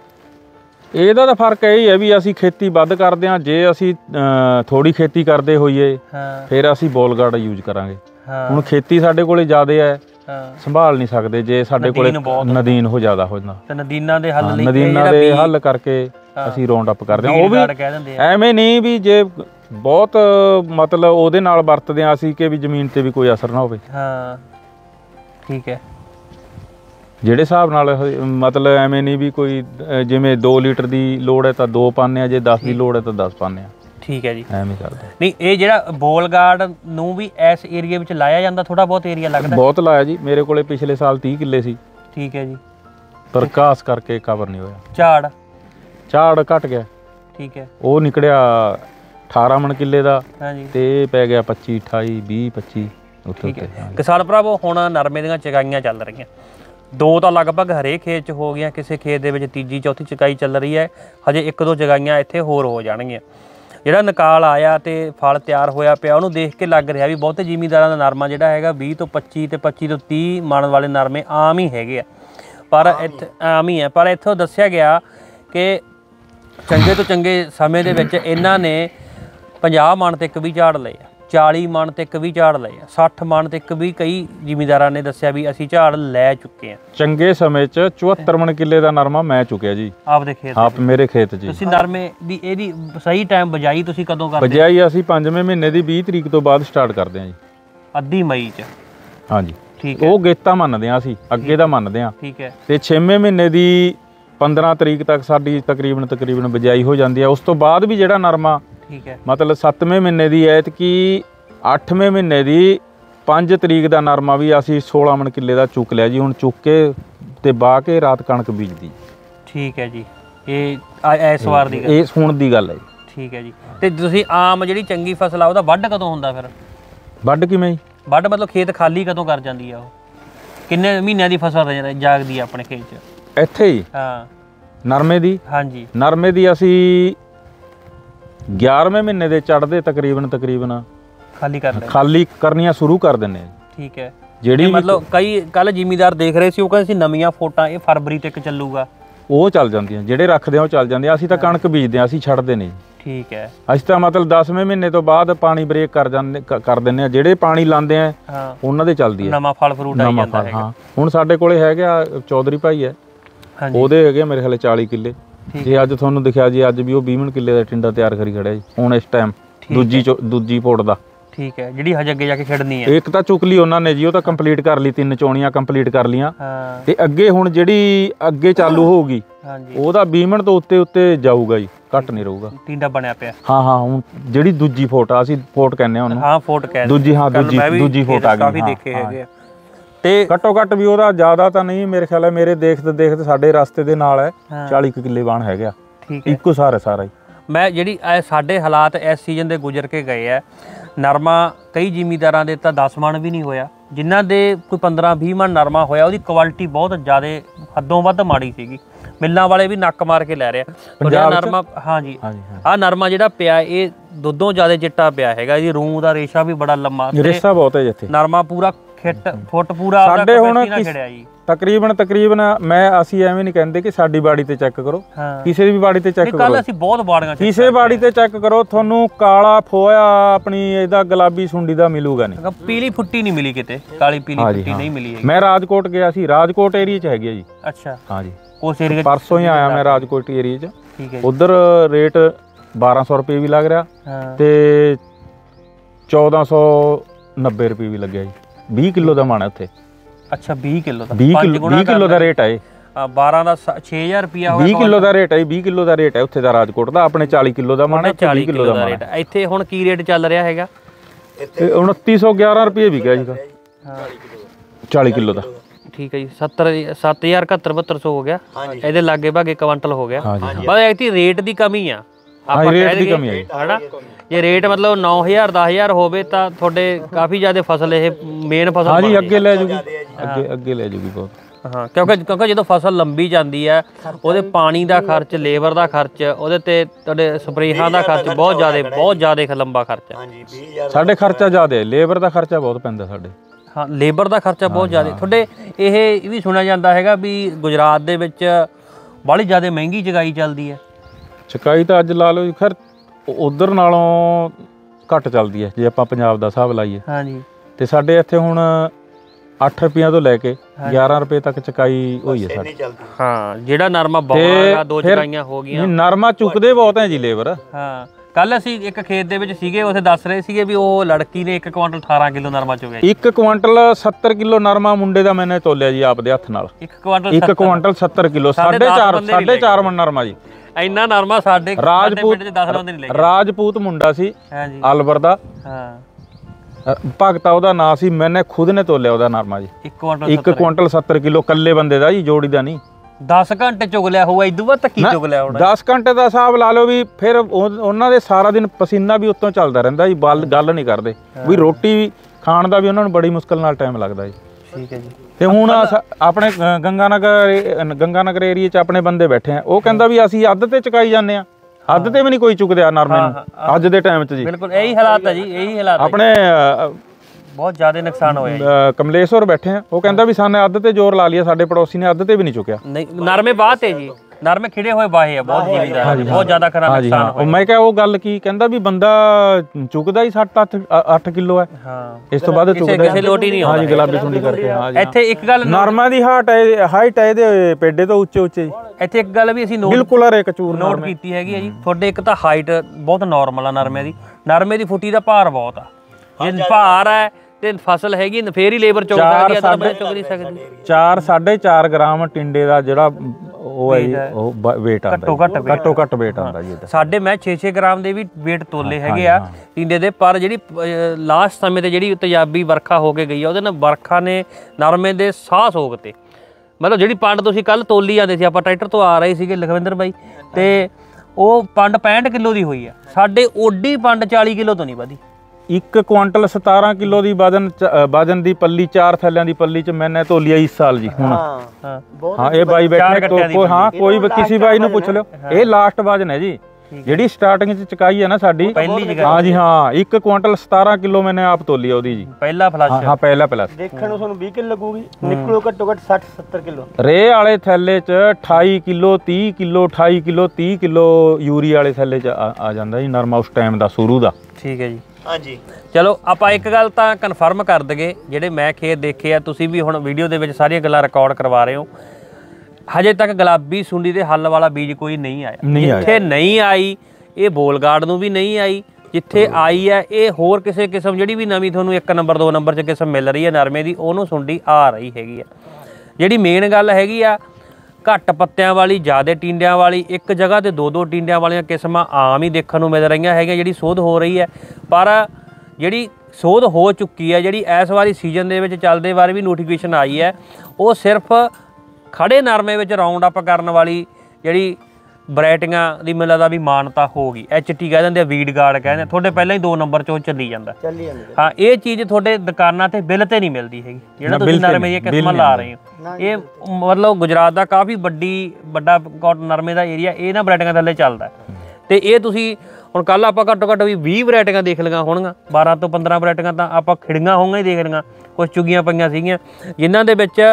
ਇਹਦਾ ਤਾਂ ਫਰਕ ਇਹ ਹੈ ਵੀ ਅਸੀਂ ਖੇਤੀ ਵੱਧ ਕਰਦੇ ਹਾਂ। ਜੇ ਅਸੀਂ ਥੋੜੀ ਖੇਤੀ ਕਰਦੇ ਹੋਈਏ ਫਿਰ ਅਸੀਂ ਬੋਲ ਗਾਰਡ ਯੂਜ਼ ਕਰਾਂਗੇ। ਹੁਣ ਖੇਤੀ ਸਾਡੇ ਕੋਲੇ ਜ਼ਿਆਦਾ ਹੈ, ਸੰਭਾਲ ਨਹੀਂ ਸਕਦੇ ਜੇ ਸਾਡੇ ਕੋਲੇ ਨਦੀਨ ਹੋ ਜ਼ਿਆਦਾ ਹੋ ਜਾਂਦਾ, ਤੇ ਨਦੀਨਾਂ ਦੇ ਹੱਲ ਲਈ ਨਦੀਨਾਂ ਦੇ ਹੱਲ ਕਰਕੇ ਅਸੀਂ ਰਾਉਂਡ ਅਪ ਕਰਦੇ ਹਾਂ। ਉਹ ਵੀ ਐਵੇਂ ਨਹੀਂ ਵੀ ਜੇ ਬਹੁਤ ਮਤਲਬ ਉਹਦੇ ਨਾਲ ਵਰਤਦੇ ਹਾਂ ਅਸੀਂ ਕਿ ਵੀ ਜ਼ਮੀਨ ਤੇ ਵੀ ਕੋਈ ਅਸਰ ਨਾ ਹੋਵੇ। ਹਾਂ ਠੀਕ ਹੈ। ਜਿਹੜੇ ਹਿਸਾਬ ਨਾਲ ਮਤਲਬ ਐਵੇਂ ਨਹੀਂ ਵੀ ਕੋਈ ਜਿਵੇਂ 2 ਲੀਟਰ ਦੀ ਲੋੜ ਹੈ ਤਾਂ 2 ਪਾਉਂਦੇ ਆ, ਜੇ 10 ਦੀ ਲੋੜ ਹੈ ਤਾਂ 10 ਪਾਉਂਦੇ ਆ। ਠੀਕ ਹੈ ਜੀ। ਐਵੇਂ ਕਰਦੇ ਨਹੀਂ, ਇਹ ਜਿਹੜਾ ਬੋਲ ਗਾਰਡ ਨੂੰ ਵੀ ਇਸ ਏਰੀਆ ਵਿੱਚ ਲਾਇਆ ਜਾਂਦਾ? ਥੋੜਾ ਬਹੁਤ ਏਰੀਆ ਲੱਗਦਾ? ਬਹੁਤ ਲਾਇਆ ਜੀ, ਮੇਰੇ ਕੋਲੇ ਪਿਛਲੇ ਸਾਲ 30 ਕਿੱਲੇ ਸੀ। ਠੀਕ ਹੈ ਜੀ। ਪਰ ਘਾਸ ਕਰਕੇ ਕਵਰ ਨਹੀਂ ਹੋਇਆ। ਝਾੜ ਘਟ ਗਿਆ। ਠੀਕ ਹੈ। ਉਹ ਨਿਕਲਿਆ 18 ਮਣ ਕਿੱਲੇ ਦਾ। ਹਾਂਜੀ। ਤੇ ਪੈ ਗਿਆ 25 28 20 25 ਉੱਥੇ। ਕਿਸਾਨ ਭਰਾਵੋ, ਹੁਣ ਨਰਮੇ ਦੀਆਂ ਚਗਾਈਆਂ ਚੱਲ ਰਹੀਆਂ। 2 ਤਾਂ ਲਗਭਗ ਹਰੇਕ ਖੇਤ 'ਚ ਹੋ ਗਈਆਂ, ਕਿਸੇ ਖੇਤ ਦੇ ਵਿੱਚ ਤੀਜੀ ਚੌਥੀ ਚਗਾਈ ਚੱਲ ਰਹੀ ਹੈ। ਹਜੇ 1-2 ਚਗਾਈਆਂ ਇੱਥੇ ਹੋਰ ਹੋ ਜਾਣਗੀਆਂ। ਜਿਹੜਾ ਨਿਕਾਲ ਆਇਆ ਤੇ ਫਲ ਤਿਆਰ ਹੋਇਆ ਪਿਆ, ਉਹਨੂੰ ਦੇਖ ਕੇ ਲੱਗ ਰਿਹਾ ਵੀ ਬਹੁਤੇ ਜ਼ਿਮੀਂਦਾਰਾਂ ਦਾ ਨਰਮਾ ਜਿਹੜਾ ਹੈਗਾ 20 ਤੋਂ 25 ਤੇ 25 ਤੋਂ 30 ਮਣ ਵਾਲੇ ਨਰਮੇ ਆਮ ਹੀ ਹੈਗੇ ਆ। ਪਰ ਇੱਥੇ ਆਮ ਹੀ ਹੈ, ਪਰ ਇੱਥੋਂ ਦੱਸਿਆ ਗਿਆ ਕਿ ਚੰਗੇ ਤੋਂ ਚੰਗੇ ਸਮੇਂ ਦੇ ਵਿੱਚ ਇਹਨਾਂ ਨੇ 50 ਮਣ ਤੇ ਇੱਕ ਵੀ ਝਾੜ ਲਏ ਆ, 40 ਮਣ ਤੇ ਇੱਕ ਵੀ ਝਾੜ ਲਏ ਆ, 60 ਮਣ ਤੇ ਇੱਕ ਵੀ ਕਈ ਜ਼ਿਮੀਂਦਾਰਾਂ ਨੇ ਦੱਸਿਆ ਵੀ ਅਸੀਂ ਝਾੜ ਲੈ ਚੁੱਕੇ ਆ। ਚੰਗੇ ਸਮੇਂ 'ਚ 74 ਮਣ ਕਿੱਲੇ ਦਾ ਨਰਮਾ ਮੈਂ ਚੁੱਕਿਆ ਜੀ ਆਪਦੇ ਖੇਤ। ਆਪ ਮੇਰੇ ਖੇਤ 'ਚ। ਤੁਸੀਂ ਨਰਮੇ ਦੀ ਇਹਦੀ ਸਹੀ ਟਾਈਮ ਬਜਾਈ ਤੁਸੀਂ ਕਦੋਂ ਕਰਦੇ? ਬਜਾਈ ਅਸੀਂ 5ਵੇਂ ਮਹੀਨੇ ਦੀ 20 ਤਰੀਕ ਤੋਂ ਬਾਅਦ ਸਟਾਰਟ ਕਰਦੇ ਹਾਂ ਜੀ। ਅੱਧੀ ਮਈ 'ਚ? ਹਾਂਜੀ। ਠੀਕ ਹੈ। ਉਹ ਗੇਤਾ ਮੰਨਦੇ ਆ ਅਸੀਂ, ਅੱਗੇ ਦਾ ਮੰਨਦੇ ਆ। ਠੀਕ ਹੈ। ਤੇ 6ਵੇਂ ਮਹੀਨੇ ਦੀ 15 ਤਰੀਕ ਤੱਕ ਸਾਡੀ ਤਕਰੀਬਨ ਬਜਾਈ ਹੋ ਜਾਂਦੀ ਹੈ। ਉਸ ਤੋਂ ਬਾਅਦ ਵੀ ਜਿਹੜਾ ਨਰਮਾ, ਠੀਕ ਹੈ, ਮਤਲਬ 7ਵੇਂ ਮਹੀਨੇ ਦੀ ਐਤਕੀ 8ਵੇਂ ਮਹੀਨੇ ਦੀ 5 ਤਰੀਕ ਦਾ ਨਰਮਾ ਵੀ ਅਸੀਂ 16 ਮਣ ਕਿੱਲੇ ਦਾ ਚੁੱਕ ਲਿਆ ਜੀ। ਹੁਣ ਚੁੱਕ ਕੇ ਤੇ ਬਾਹ ਕੇ ਰਾਤ ਕਣਕ ਬੀਜਦੀ। ਠੀਕ ਹੈ ਜੀ। ਇਹ ਇਸ ਵਾਰ ਦੀ ਗੱਲ, ਇਹ ਹੁਣ ਦੀ ਗੱਲ ਹੈ ਜੀ। ਠੀਕ ਹੈ ਜੀ। ਤੇ ਤੁਸੀਂ ਆਮ ਜਿਹੜੀ ਚੰਗੀ ਫਸਲ ਆ ਉਹਦਾ ਵੱਢ ਕਦੋਂ ਹੁੰਦਾ ਫਿਰ? ਵੱਢ ਕਿਵੇਂ ਜੀ? ਵੱਢ ਮਤਲਬ ਖੇਤ ਖਾਲੀ ਕਦੋਂ ਕਰ ਜਾਂਦੀ ਆ ਉਹ? ਕਿੰਨੇ ਮਹੀਨਿਆਂ ਦੀ ਫਸਲ ਜਾਗਦੀ ਆ ਆਪਣੇ ਖੇਤ 'ਚ? ਇੱਥੇ ਹੀ ਹਾਂ, ਨਰਮੇ ਦੀ? ਹਾਂਜੀ। ਨਰਮੇ ਦੀ ਅਸੀਂ 11ਵੇਂ ਮਹੀਨੇ ਦੇ ਚੜ੍ਹਦੇ ਤਕਰੀਬਨ ਖਾਲੀ ਕਰਨੀਆਂ ਸ਼ੁਰੂ ਕਰ ਦਿੰਦੇ ਆ। ਠੀਕ ਹੈ। ਜਿਹੜੀ ਮਤਲਬ ਕਈ ਕੱਲ ਜ਼ਿਮੀਂਦਾਰ ਦੇਖ ਰਹੇ ਸੀ, ਉਹ ਕਹਿੰਦੇ ਸੀ ਨਵੀਆਂ ਫੋਟਾਂ ਇਹ ਫਰਵਰੀ ਤੱਕ ਚੱਲੂਗਾ। ਉਹ ਚੱਲ ਜਾਂਦੀਆਂ, ਜਿਹੜੇ ਰੱਖਦੇ ਆ ਉਹ ਚੱਲ ਜਾਂਦੇ ਆ। ਅਸੀਂ ਤਾਂ ਕਣਕ ਬੀਜਦੇ ਆ, ਅਸੀਂ ਛੱਡਦੇ ਨਹੀਂ। ਠੀਕ ਹੈ। ਅਸੀਂ ਤਾਂ ਮਤਲਬ 10ਵੇਂ ਮਹੀਨੇ ਤੋਂ ਬਾਅਦ ਪਾਣੀ ਬ੍ਰੇਕ ਕਰ ਦਿੰਦੇ ਆ। ਜਿਹੜੇ ਪਾਣੀ ਲਾਉਂਦੇ ਆ ਉਹਨਾਂ ਦੇ ਚੱਲਦੀ ਹੈ, ਨਵਾਂ ਫਲ ਫਰੂਟ ਆਈ ਜਾਂਦਾ ਹੈਗਾ। ਹਾਂ, ਹੁਣ ਸਾਡੇ ਕੋਲੇ ਹੈਗਾ ਚੌਧਰੀ ਭਾਈ ਹੈ, ਉਹਦੇ ਹੈਗੇ ਮੇਰੇ ਖਿਆਲੇ 40 ਕਿੱਲੇ। ਜੇ ਅੱਜ ਤੁਹਾਨੂੰ ਦਿਖਿਆ ਜੀ, ਅੱਜ ਵੀ ਉਹ 20 ਕਿੱਲੇ ਦਾ ਟਿੰਡਾ ਤਿਆਰ ਕਰੀ ਖੜਿਆ ਜੀ ਹੁਣ ਇਸ ਟਾਈਮ, ਦੂਜੀ ਪੋਟ ਦਾ। ਠੀਕ ਹੈ, ਜਿਹੜੀ ਹਜੇ ਅੱਗੇ ਜਾ ਕੇ ਖੇਡਣੀ ਹੈ। ਇੱਕ ਤਾਂ ਚੁੱਕ ਲਈ ਉਹਨਾਂ ਨੇ ਜੀ, ਉਹ ਤਾਂ ਕੰਪਲੀਟ ਕਰ ਲਈ, 3 ਚੋਣੀਆਂ ਕੰਪਲੀਟ ਕਰ ਲੀਆਂ। ਤੇ ਅੱਗੇ ਹੁਣ ਜਿਹੜੀ ਅੱਗੇ ਚਾਲੂ ਹੋਊਗੀ ਉਹਦਾ 20 ਤੋਂ ਉੱਤੇ ਜਾਊਗਾ ਜੀ, ਘੱਟ ਨਹੀਂ ਰਹੂਗਾ। ਟਿੰਡਾ ਬਣਿਆ ਪਿਆ। ਹਾਂ, ਹੁਣ ਜਿਹੜੀ ਦੂਜੀ ਫੋਟ ਆ, ਅਸੀਂ ਫੋਟ ਕਹਿੰਦੇ ਆ ਉਹਨੂੰ। ਹਾਂ, ਫੋਟ ਕਹਿੰਦੇ। ਦੂਜੀ ਫੋਟ ਆ ਗਈ। ਕਾਫੀ ਦੇਖੇ ਹੈਗੇ ਆ। ਤੇ ਘੱਟੋ ਘੱਟ ਵੀ ਉਹਦਾ ਜ਼ਿਆਦਾ ਤਾਂ ਨਹੀਂ, ਮੇਰੇ ਖਿਆਲ ਹੈ ਮੇਰੇ ਦੇਖਦੇ ਸਾਡੇ ਰਸਤੇ ਦੇ ਨਾਲ ਹੈ 40 ਕਿੱਲੇ ਬਾਣ ਹੈਗਾ। ਠੀਕ ਹੈ। ਇੱਕੋ ਸਾਰਾ ਹੀ। ਮੈਂ ਜਿਹੜੀ ਸਾਡੇ ਹਾਲਾਤ ਇਸ ਸੀਜ਼ਨ ਦੇ ਗੁਜ਼ਰ ਕੇ ਗਏ ਆ, ਨਰਮਾ ਕਈ ਜ਼ਿਮੀਂਦਾਰਾਂ ਦੇ ਤਾਂ 10 ਮਣ ਵੀ ਨਹੀਂ ਹੋਇਆ, ਜਿਨ੍ਹਾਂ ਦੇ ਕੋਈ 15-20 ਮਣ ਨਰਮਾ ਹੋਇਆ, ਉਹਦੀ ਕੁਆਲਿਟੀ ਬਹੁਤ ਜ਼ਿਆਦਾ ਹੱਦੋਂ ਵੱਧ ਮਾੜੀ ਸੀਗੀ। ਮਿੱਲਾਂ ਵਾਲੇ ਵੀ ਨੱਕ ਮਾਰ ਕੇ ਲੈ ਰਿਹਾ ਨਰਮਾ। ਹਾਂਜੀ, ਆਹ ਨਰਮਾ ਜਿਹੜਾ ਪਿਆ ਇਹ ਦੁੱਧੋਂ ਜ਼ਿਆਦਾ ਚਿੱਟਾ ਪਿਆ ਹੈਗਾ ਜੀ। ਰੂੰ ਦਾ ਰੇਸ਼ਾ ਵੀ ਬੜਾ ਲੰਮਾ, ਰੇਸ਼ਾ ਬਹੁਤ ਹੈ ਜਿੱਥੇ। ਨਰਮਾ ਪੂਰਾ ਫੁੱਟ ਪੂਰਾ ਸਾਡੇ ਹੁਣ ਖੜਿਆ ਜੀ। ਤਕਰੀਬਨ ਅਸੀਂ ਐਵੇਂ ਨਹੀਂ ਕਹਿੰਦੇ ਕਿ ਸਾਡੀ ਬਾੜੀ ਤੇ ਚੈੱਕ ਕਰੋ, ਕਿਸੇ ਦੀ ਬਾੜੀ ਤੇ ਚੈੱਕ ਕਰੋ। ਕੱਲ ਅਸੀਂ ਬਹੁਤ ਬਾੜੀਆਂ, ਕਿਸੇ ਬਾੜੀ ਤੇ ਚੈੱਕ ਕਰੋ, ਤੁਹਾਨੂੰ ਕਾਲਾ ਫੋਇਆ ਆਪਣੀ ਇਹਦਾ ਗੁਲਾਬੀ ਸੁੰਡੀ ਦਾ ਮਿਲੂਗਾ ਨਹੀਂ। ਪੀਲੀ ਫੁੱਟੀ ਨਹੀਂ ਮਿਲੀ ਕਿਤੇ, ਕਾਲੀ ਪੀਲੀ ਫੁੱਟੀ ਨਹੀਂ ਮਿਲੀ। ਮੈਂ ਰਾਜਕੋਟ ਗਿਆ ਸੀ, ਰਾਜਕੋਟ ਏਰੀਆ 'ਚ ਹੈਗੀ ਆ ਜੀ। ਅੱਛਾ। ਹਾਂਜੀ, ਉਸ ਏਰੀਆ ਪਰਸੋਂ ਹੀ ਆਇਆ ਮੈਂ ਰਾਜਕੋਟ ਏਰੀਆ 'ਚ। ਠੀਕ ਹੈ। ਉਧਰ ਰੇਟ 1200 ਰੁਪਏ ਵੀ ਲੱਗ ਰਿਹਾ ਤੇ 1490 ਰੁਪਏ ਵੀ ਲੱਗਿਆ ਜੀ। 20 ਕਿਲੋ ਦਾ ਮਣ ਹੈ ਉੱਥੇ। ਅੱਛਾ 20 ਕਿਲੋ ਦਾ 20 ਕਿਲੋ ਦਾ ਰੇਟ ਹੈ ਇਹ। 12 ਦਾ 6000 ਰੁਪਿਆ ਹੋਇਆ। 20 ਕਿਲੋ ਦਾ ਰੇਟ ਹੈ, 20 ਕਿਲੋ ਦਾ ਰੇਟ ਹੈ ਉੱਥੇ ਦਾ ਰਾਜਕੋਟ ਦਾ। ਆਪਣੇ 40 ਕਿਲੋ ਦਾ ਮਣ ਹੈ, 40 ਕਿਲੋ ਦਾ ਰੇਟ। ਇੱਥੇ ਹੁਣ ਕੀ ਰੇਟ ਚੱਲ ਰਿਹਾ ਹੈਗਾ? 2911 ਰੁਪਏ ਵਿਕਿਆ ਜੀ। ਹਾਂ 40 ਕਿਲੋ ਦਾ। ਠੀਕ ਹੈ ਜੀ। 7000 7200 ਹੋ ਗਿਆ। ਇਹਦੇ ਲਾਗੇ ਭਾਗੇ ਕੁਆਂਟਲ ਹੋ ਗਿਆ। ਬਸ ਐਕਚੁਅਲੀ ਰੇਟ ਦੀ ਕਮੀ ਆ, ਆਪਾਂ ਕਹਿ ਦਈਏ ਹਨਾ। ਜੇ ਰੇਟ ਮਤਲਬ 9000 10000 ਹੋਵੇ ਤਾਂ ਤੁਹਾਡੇ ਕਾਫੀ ਜ਼ਿਆਦਾ ਫਸਲ ਇਹ ਮੇਨ ਫਸਲ ਹਾਂਜੀ ਅੱਗੇ ਲੈ ਜੂਗੀ, ਅੱਗੇ ਲੈ ਜੂਗੀ ਬਹੁਤ। ਹਾਂ ਕਿਉਂਕਿ ਜਦੋਂ ਫਸਲ ਲੰਬੀ ਜਾਂਦੀ ਹੈ ਉਹਦੇ ਪਾਣੀ ਦਾ ਖਰਚ, ਲੇਬਰ ਦਾ ਖਰਚ, ਉਹਦੇ ਤੇ ਤੁਹਾਡੇ ਸਪਰੇਹਾਂ ਦਾ ਖਰਚ ਬਹੁਤ ਜ਼ਿਆਦਾ ਲੰਬਾ ਖਰਚਾ। ਸਾਡੇ ਖਰਚਾ ਜ਼ਿਆਦਾ ਹੈ, ਲੇਬਰ ਦਾ ਖਰਚਾ ਬਹੁਤ ਪੈਂਦਾ ਸਾਡੇ। ਹਾਂ ਲੇਬਰ ਦਾ ਖਰਚਾ ਬਹੁਤ ਜ਼ਿਆਦਾ। ਤੁਹਾਡੇ ਇਹ ਵੀ ਸੁਣਿਆ ਜਾਂਦਾ ਹੈਗਾ ਵੀ ਗੁਜਰਾਤ ਦੇ ਵਿੱਚ ਬੜੀ ਜ਼ਿਆਦਾ ਮਹਿੰਗੀ ਚੁਕਾਈ ਚੱਲਦੀ ਹੈ। ਚੁਕਾਈ ਤਾਂ ਅੱਜ ਲਾ ਲਓ ਜੀ, ਖੈਰ ਉਧਰ ਨਾਲੋਂ ਘੱਟ ਚੱਲਦੀ ਹੈ ਜੇ ਆਪਾਂ ਪੰਜਾਬ ਦਾ ਹਿਸਾਬ ਲਾਈਏ। ਹਾਂਜੀ। ਤੇ ਸਾਡੇ ਇੱਥੇ ਹੁਣ 8 ਰੁਪਈਆਂ ਤੋਂ ਲੈ ਕੇ 11 ਰੁਪਏ ਤੱਕ ਚੁਕਾਈ ਹੋਈ ਹੈ ਸਾਡੀ। ਹਾਂ ਜਿਹੜਾ ਨਰਮਾ ਬਹੁਤ ਹੈਗਾ, 2 ਚੁਕਾਈਆਂ ਹੋ ਗਈਆਂ। ਨਰਮਾ ਚੁੱਕਦੇ ਬਹੁਤ ਹੈ ਜੀ ਲੇਬਰ। ਹਾਂ ਕੱਲ ਅਸੀਂ ਇੱਕ ਖੇਤ ਦੇ ਵਿੱਚ ਸੀਗੇ, ਉੱਥੇ ਦੱਸ ਰਹੇ ਸੀਗੇ ਵੀ ਉਹ ਲੜਕੀ ਨੇ 1 ਕੁਆਂਟਲ 18 ਕਿਲੋ ਨਰਮਾ ਚੁਗਿਆ। 1 ਕੁਆਂਟਲ 70 ਕਿਲੋ ਨਰਮਾ ਮੁੰਡੇ ਦਾ ਮੈਨੇ ਤੋਲਿਆ ਜੀ ਆਪਦੇ ਹੱਥ ਨਾਲ। 1 ਕੁਆਂਟਲ 70 ਕਿਲੋ 4.5 ਮਣ ਨਰਮਾ ਜੀ। ਇੰਨਾ ਨਰਮਾ ਸਾਡੇ ਰਾਜਪੂਤ ਪਿੰਡ 'ਚ 10 ਬੰਦੇ ਨਹੀਂ ਲੈ। ਰਾਜਪੂਤ ਮੁੰਡਾ ਸੀ ਹਾਂਜੀ ਅਲਵਰ ਦਾ। ਹਾਂ ਭਗਤਾ ਉਹਦਾ ਨਾਂ ਸੀ। ਮੈਨੇ ਖੁਦ ਨੇ ਤੋਲਿਆ ਉਹਦਾ ਨਰਮਾ ਜੀ। 1 ਕੁਆਂਟਲ 70 ਕਿਲੋ ਕੱਲੇ ਬੰਦੇ ਦਾ ਜੀ, ਜੋੜੀ ਦਾ ਨਹੀਂ। 10 ਘੰਟੇ ਚੁਗ ਲਿਆ ਹੋਊਗਾ, ਇਦੋਂ ਬਾਅਦ ਧੱਕੀ ਚੁਗ ਲਿਆ ਹੋਣਾ। 10 ਘੰਟੇ ਦਾ ਹਿਸਾਬ ਲਾ ਲਓ ਵੀ। ਫਿਰ ਉਹਨਾਂ ਦੇ ਸਾਰਾ ਦਿਨ ਪਸੀਨਾ ਵੀ ਉੱਤੋਂ ਚੱਲਦਾ ਰਹਿੰਦਾ ਜੀ। ਗੱਲ ਨਹੀਂ ਕਰਦੇ ਵੀ ਰੋਟੀ ਵੀ ਖਾਣ ਦਾ ਵੀ ਉਹਨਾਂ ਨੂੰ ਬੜੀ ਮੁਸ਼ਕਲ ਨਾਲ ਟਾਈਮ ਲੱਗਦਾ ਜੀ। ਠੀਕ ਹੈ ਜੀ। ਤੇ ਹੁਣ ਆਪਣੇ ਗੰਗਾਨਗਰ ਏਰੀਏ 'ਚ ਆਪਣੇ ਬੰਦੇ ਬੈਠੇ ਆ, ਉਹ ਕਹਿੰਦਾ ਵੀ ਅਸੀਂ ਅੱਧ ਤੇ ਚੁਕਾਈ ਜਾਂਦੇ ਆ, ਅੱਧ ਤੇ ਵੀ ਨਹੀਂ ਕੋਈ ਚੁੱਕਦੇ ਆ ਨਰਮੇ ਨੂੰ ਅੱਜ ਦੇ ਟਾਈਮ 'ਚ ਜੀ। ਬਿਲਕੁਲ ਇਹੀ ਹਾਲਾਤ ਹੈ ਜੀ, ਇਹੀ ਹਾਲਾਤ ਆਪਣੇ ਬਹੁਤ ਜ਼ਿਆਦਾ ਨੁਕਸਾਨ ਹੋਇਆ। ਕਮਲੇਸ਼ ਹੋਰ ਬੈਠੇ ਆ, ਉਹ ਕਹਿੰਦਾ ਵੀ ਸਾਨੂੰ ਅੱਧ ਤੇ ਜ਼ੋਰ ਲਾ ਲਿਆ, ਸਾਡੇ ਪੜੋਸੀ ਨੇ ਅੱਧ ਤੇ ਵੀ ਨਹੀਂ ਚੁੱਕਿਆ। ਨਹੀਂ ਨਰਮੇ ਬਾਹ ਤੇ ਜੀ, ਨਰਮੇ ਖਿੜੇ ਹੋਏ ਬਾਹੇ ਆ ਬਹੁਤ ਜ਼ਿਮੀਦਾਰ, ਬਹੁਤ ਜ਼ਿਆਦਾ ਖਰਾ ਨੁਕਸਾਨ ਹੋਇਆ। ਮੈਂ ਕਿਹਾ ਉਹ ਗੱਲ ਕੀ ਕਹਿੰਦਾ ਵੀ ਬੰਦਾ ਚੁੱਕਦਾ ਹੀ 7-8 ਕਿਲੋ ਹੈ। ਹਾਂ ਇਸ ਤੋਂ ਬਾਅਦ ਚੁੱਕਦਾ ਕਿਸੇ ਲੋਟ ਹੀ ਨਹੀਂ ਆਉਂਦਾ। ਹਾਂਜੀ ਗੁਲਾਬੀ ਸੁੰਡੀ ਕਰਕੇ। ਹਾਂਜੀ ਇੱਥੇ ਇੱਕ ਗੱਲ ਨਰਮਾ ਦੀ ਹਾਈਟ ਹੈ ਇਹਦੇ ਪੇਡੇ ਤੋਂ ਉੱਚੇ। ਇੱਥੇ ਇੱਕ ਗੱਲ ਵੀ ਅਸੀਂ ਬਿਲਕੁਲ ਹਰੇ ਕਚੂਰ ਨੋਟ ਕੀਤੀ ਹੈਗੀ ਹੈ ਜੀ ਤੁਹਾਡੇ। ਇੱਕ ਤਾਂ ਹਾਈਟ ਬਹੁਤ ਨਾਰਮਲ ਆ ਨਰਮੇ ਦੀ ਫੁੱਟੀ ਦਾ ਭਾਰ ਬਹੁਤ ਆ। ਜੇ ਭਾਰ ਹੈ ਤੇ ਫਸਲ ਹੈਗੀ ਫੇਰ ਹੀ ਲੇਬਰ ਚੁੱਕ ਸਕਦੀ ਹੈ, ਤਾਂ ਚੁੱਕ ਨਹੀਂ ਸਕਦੀ। 4.5 ਗ੍ਰਾਮ ਟਿੰਡੇ ਦਾ ਜਿਹੜਾ ਉਹ ਹੈ ਜੀ, ਉਹ weight ਆਉਂਦਾ ਘੱਟੋ ਘੱਟ weight ਆਉਂਦਾ ਜੀ। ਸਾਡੇ ਮੈਂ 6 ਗ੍ਰਾਮ ਦੇ ਵੀ weight ਤੋਲੇ ਹੈਗੇ ਆ ਟਿੰਡੇ ਦੇ। ਪਰ ਜਿਹੜੀ ਲਾਸਟ ਸਮੇਂ ਤੇ ਜਿਹੜੀ ਤੇਜ਼ਾਬੀ ਵਰਖਾ ਹੋ ਕੇ ਗਈ ਆ, ਉਹਦੇ ਨਾਲ ਵਰਖਾ ਨੇ ਨਰਮੇ ਦੇ ਸਾਹ ਸੋਕ ਤੇ, ਮਤਲਬ ਜਿਹੜੀ ਪੰਡ ਤੁਸੀਂ ਕੱਲ ਤੋਲੀ ਜਾਂਦੇ ਸੀ, ਆਪਾਂ ਟਰੈਕਟਰ ਤੋਂ ਆ ਰਹੇ ਸੀਗੇ ਲਖਵਿੰਦਰ ਬਾਈ, ਤੇ ਉਹ ਪੰਡ 65 ਕਿਲੋ ਦੀ ਹੋਈ ਆ। ਸਾਡੇ ਓਡੀ ਪੰਡ 40 ਕਿਲੋ ਤੋਂ ਨਹੀਂ ਵਧੀ। 1 ਕੁਆਂਟਲ 17 ਕਿਲੋ ਦੀ ਵਜਨ ਦੀ ਪੱਲੀ, 4 ਥੈਲਿਆਂ ਦੀ ਪੱਲੀ 'ਚ ਮੈਨੇ ਤੋਲੀ ਆ ਇਸ ਸਾਲ ਜੀ। ਹੁਣ ਹਾਂ ਇਹ ਬਾਈ ਬੈਠੇ ਕੋਈ ਕਿਸੇ ਬਾਈ ਨੂੰ ਪੁੱਛ ਲਿਓ, ਇਹ ਲਾਸਟ ਵਜਨ ਹੈ ਜੀ। ਜਿਹੜੀ ਸਟਾਰਟਿੰਗ 'ਚ ਚੁਕਾਈ ਹੈ ਨਾ ਸਾਡੀ, ਹਾਂ ਜੀ ਹਾਂ 1 ਕੁਆਂਟਲ 17 ਕਿਲੋ ਮੈਨੇ ਆਪ ਤੋਲੀ ਆ ਉਹਦੀ ਜੀ। ਪਹਿਲਾ ਫਲਸ਼। ਹਾਂ ਪਹਿਲਾ ਪਲੱਸ। ਦੇਖਣ ਨੂੰ ਤੁਹਾਨੂੰ 20 ਕਿਲੋ ਲੱਗੂਗੀ, ਨਿਕਲੋ ਘੱਟੋ ਘੱਟ 60-70 ਕਿਲੋ। ਰੇ ਵਾਲੇ ਥੈਲੇ 'ਚ 28 kilo 30 kilo 28 kilo 30 kilo urea ਵਾਲੇ ਥੈਲੇ 'ਚ ਆ ਜਾਂਦਾ ਜੀ ਨਰਮਾ ਉਸ ਟਾਈਮ ਦਾ ਸ਼ੁਰੂ ਦਾ। ਠੀਕ ਹੈ ਜੀ। ਹਾਂਜੀ ਚਲੋ ਆਪਾਂ ਇੱਕ ਗੱਲ ਤਾਂ ਕਨਫਰਮ ਕਰ ਦਈਏ, ਜਿਹੜੇ ਮੈਂ ਖੇਤ ਦੇਖੇ ਆ, ਤੁਸੀਂ ਵੀ ਹੁਣ ਵੀਡੀਓ ਦੇ ਵਿੱਚ ਸਾਰੀਆਂ ਗੱਲਾਂ ਰਿਕਾਰਡ ਕਰਵਾ ਰਹੇ ਹੋ, ਹਜੇ ਤੱਕ ਗੁਲਾਬੀ ਸੁੰਡੀ ਦੇ ਹੱਲ ਵਾਲਾ ਬੀਜ ਕੋਈ ਨਹੀਂ ਆਇਆ। ਜਿੱਥੇ ਨਹੀਂ ਆਈ ਇਹ ਬੋਲਗਾਰਡ ਨੂੰ ਵੀ ਨਹੀਂ ਆਈ, ਜਿੱਥੇ ਆਈ ਹੈ ਇਹ ਹੋਰ ਕਿਸੇ ਕਿਸਮ ਜਿਹੜੀ ਵੀ ਨਵੀਂ ਤੁਹਾਨੂੰ 1 ਨੰਬਰ 2 ਨੰਬਰ 'ਚ ਕਿਸਮ ਮਿਲ ਰਹੀ ਹੈ ਨਰਮੇ ਦੀ, ਉਹਨੂੰ ਸੁੰਡੀ ਆ ਰਹੀ ਹੈਗੀ ਆ। ਜਿਹੜੀ ਮੇਨ ਗੱਲ ਹੈਗੀ ਆ, ਘੱਟ ਪੱਤਿਆਂ ਵਾਲੀ, ਜ਼ਿਆਦਾ ਟਿੰਡਿਆਂ ਵਾਲੀ, ਇੱਕ ਜਗ੍ਹਾ ਤੇ 2-2 ਟਿੰਡਿਆਂ ਵਾਲੀਆਂ ਕਿਸਮਾਂ ਆਮ ਹੀ ਦੇਖਣ ਨੂੰ ਮਿਲ ਰਹੀਆਂ ਹੈਗੀਆਂ ਜਿਹੜੀ ਸੋਧ ਹੋ ਰਹੀ ਹੈ। ਪਰ ਜਿਹੜੀ ਸੋਧ ਹੋ ਚੁੱਕੀ ਹੈ, ਜਿਹੜੀ ਇਸ ਵਾਰੀ ਸੀਜ਼ਨ ਦੇ ਵਿੱਚ ਚੱਲਦੇ ਵਾਰ ਵੀ ਨੋਟੀਫਿਕੇਸ਼ਨ ਆਈ ਹੈ, ਉਹ ਸਿਰਫ ਖੜੇ ਨਰਮੇ ਵਿੱਚ ਰਾਉਂਡ ਅਪ ਕਰਨ ਵਾਲੀ ਜਿਹੜੀ ਵੈਰਾਈਟੀਆਂ ਦੀ ਮਿਲਾਂ ਦਾ ਵੀ ਮਾਨਤਾ ਹੋ ਗਈ। HT ਕਹਿ ਦਿੰਦੇ ਆ, ਵੀਡ ਗਾਰਡ ਕਹਿੰਦੇ, ਤੁਹਾਡੇ ਪਹਿਲਾਂ ਹੀ 2 ਨੰਬਰ 'ਚ ਉਹ ਚੱਲੀ ਜਾਂਦਾ। ਹਾਂ ਇਹ ਚੀਜ਼ ਤੁਹਾਡੇ ਦੁਕਾਨਾਂ ਤੇ ਬਿੱਲ ਤੇ ਨਹੀਂ ਮਿਲਦੀ ਹੈਗੀ, ਜਿਹੜਾ ਤੁਸੀਂ ਨਰਮੇ ਦੀਆਂ ਕਿਸਮਾਂ ਲਾ ਰਹੇ ਹੋ। ਇਹ ਮਤਲਬ ਗੁਜਰਾਤ ਦਾ ਕਾਫੀ ਵੱਡਾ ਨਰਮੇ ਦਾ ਏਰੀਆ ਇਹਨਾਂ ਵੈਰਾਈਟੀਆਂ ਥੱਲੇ ਚੱਲਦਾ। ਤੇ ਇਹ ਤੁਸੀਂ ਹੁਣ ਕੱਲ ਆਪਾਂ ਘੱਟੋ ਘੱਟ ਵੀ 20 ਵੈਰਾਈਟੀਆਂ ਦੇਖ ਲਈਆਂ ਹੋਣਗੀਆਂ, 12 ਤੋਂ 15 ਵੈਰਾਈਟੀਆਂ ਤਾਂ ਆਪਾਂ ਖਿੜੀਆਂ ਹੋਣਗੀਆਂ ਹੀ ਦੇਖ ਲਈਆਂ, ਕੁਛ ਚੁਗੀਆਂ ਪਈਆਂ ਸੀਗੀਆਂ ਜਿਨ੍ਹਾਂ ਦੇ ਵਿੱਚ